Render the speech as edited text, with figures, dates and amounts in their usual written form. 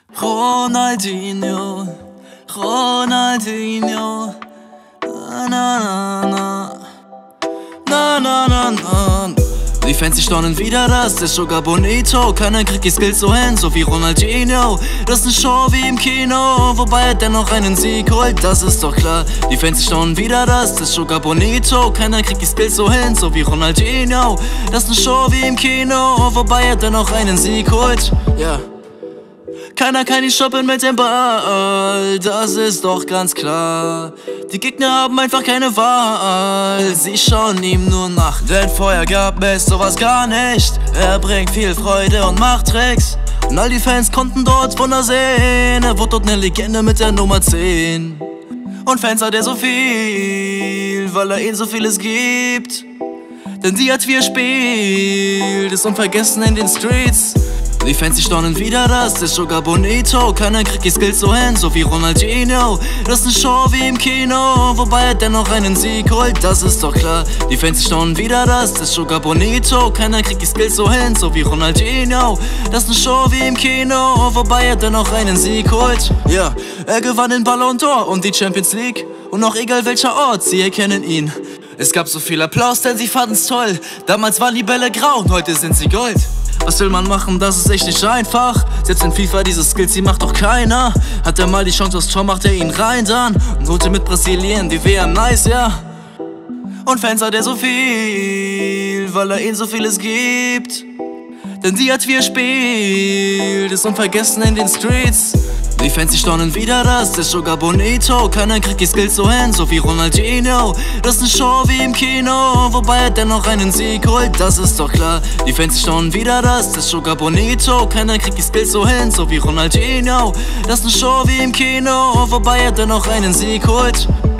Ronaldinho, Ronaldinho, na na na na na na na. Die Fans, die staunen wieder, das ist sogar Bonito. Keiner kriegt die Skills so hin, so wie Ronaldinho. Das ist eine Show wie im Kino, wobei er dennoch einen Sieg holt, das ist doch klar. Die Fans, die staunen wieder, das ist sogar Bonito. Keiner kriegt die Skills so hin, so wie Ronaldinho. Das ist eine Show wie im Kino, wobei er dennoch einen Sieg holt, ja. Keiner kann nicht shoppen mit dem Ball, das ist doch ganz klar. Die Gegner haben einfach keine Wahl, sie schauen ihm nur nach. Denn vorher gab es sowas gar nicht. Er bringt viel Freude und macht Tricks. Und all die Fans konnten dort Wunder sehen. Er wurde dort eine Legende mit der Nummer 10. Und Fans hat er so viel, weil er ihnen so vieles gibt. Denn die Art wie er spielt, ist unvergessen in den Streets. Die Fans, die staunen wieder, das ist sogar Bonito. Keiner kriegt die Skills so hin, so wie Ronaldinho. Das ist eine Show wie im Kino, wobei er dennoch einen Sieg holt, das ist doch klar. Die Fans, die staunen wieder, das ist sogar Bonito. Keiner kriegt die Skills so hin, so wie Ronaldinho. Das ist eine Show wie im Kino, wobei er dennoch einen Sieg holt. Ja, er gewann den Ballon d'Or und die Champions League. Und auch egal welcher Ort, sie erkennen ihn. Es gab so viel Applaus, denn sie fanden's toll. Damals waren die Bälle grau und heute sind sie Gold. Was will man machen, das ist echt nicht einfach. Selbst in FIFA diese Skills, die macht doch keiner. Hat er mal die Chance aufs Tor, macht er ihn rein dann. Und holte mit Brasilien die WM, nice, ja. Und Fans hat er so viel, weil er ihnen so vieles gibt. Denn die Art wie er spielt, ist unvergessen in den Streets. Die Fans, die staunen wieder, das ist sogar Bonito. Keiner kriegt die Skills so hin, so wie Ronaldinho. Das ist eine Show wie im Kino, wobei er dennoch einen Sieg holt, das ist doch klar. Die Fans, die staunen wieder, das ist sogar Bonito. Keiner kriegt die Skills so hin, so wie Ronaldinho. Das ist eine Show wie im Kino, wobei er dennoch einen Sieg holt.